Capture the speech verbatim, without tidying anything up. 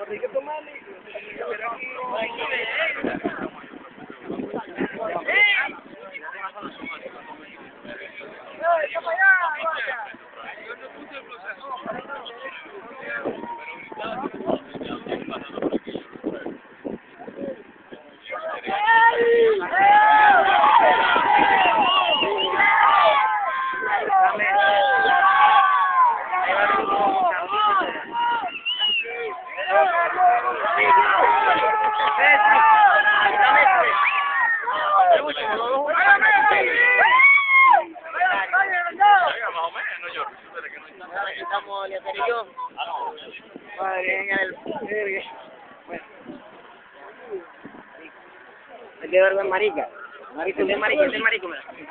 Hay que tomarle. Estamos Eliezer y yo. En el... Bueno. El de verga es marica. Marica, el de marica, el de marica, mira.